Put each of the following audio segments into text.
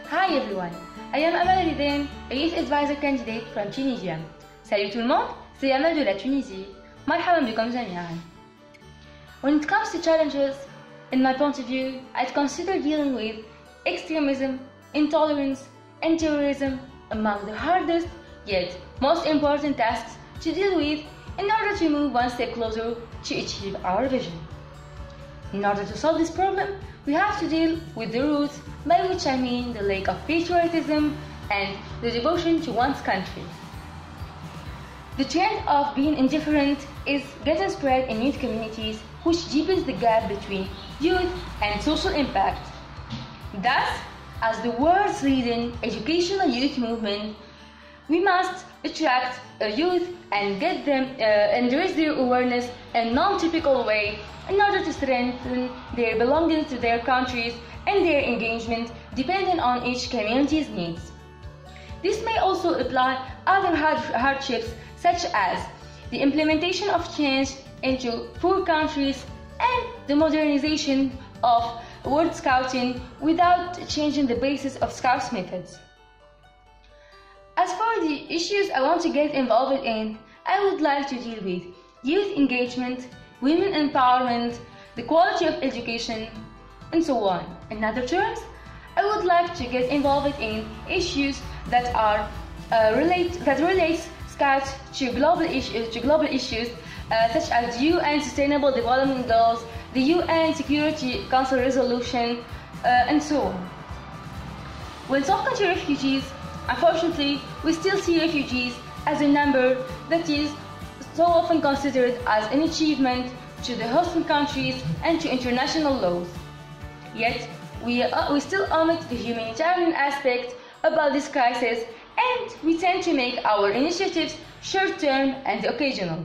Hi everyone, I am Amal Ridene, a youth advisor candidate from Tunisia. Salut tout le monde, c'est Amal de la Tunisie. مرحبا بكم جميعا. When it comes to challenges, in my point of view, I'd consider dealing with extremism, intolerance, and terrorism among the hardest yet most important tasks to deal with in order to move one step closer to achieve our vision. In order to solve this problem, we have to deal with the roots, by which I mean the lack of patriotism and the devotion to one's country. The trend of being indifferent is getting spread in youth communities, which deepens the gap between youth and social impact. Thus, as the world's leading educational youth movement, we must attract youth and get them and raise their awareness in a non-typical way in order to strengthen their belonging to their countries and their engagement depending on each community's needs. This may also apply other hardships such as the implementation of change into poor countries and the modernization of World Scouting without changing the basis of Scouts methods. As for the issues I want to get involved in, I would like to deal with youth engagement, women empowerment, the quality of education, and so on. In other terms, I would like to get involved in issues that are relates Scouts to global issues such as the UN Sustainable Development Goals, the UN Security Council resolution, and so on. When talking to refugees, unfortunately, we still see refugees as a number that is so often considered as an achievement to the hosting countries and to international laws. Yet, we still omit the humanitarian aspect about this crisis, and we tend to make our initiatives short-term and occasional.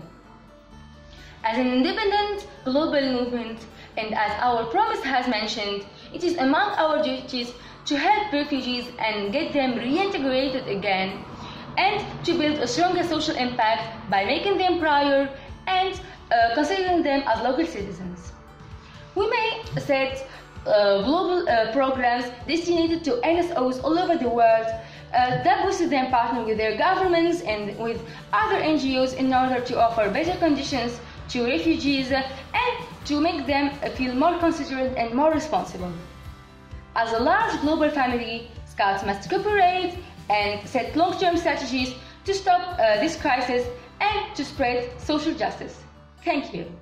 As an independent global movement, and as our promise has mentioned, it is among our duties to help refugees and get them reintegrated again, and to build a stronger social impact by making them prior and considering them as local citizens. We may set global programs destined to NSOs all over the world that boost them partner with their governments and with other NGOs in order to offer better conditions to refugees and to make them feel more considerate and more responsible. As a large global family, Scouts must cooperate and set long-term strategies to stop this crisis and to spread social justice. Thank you.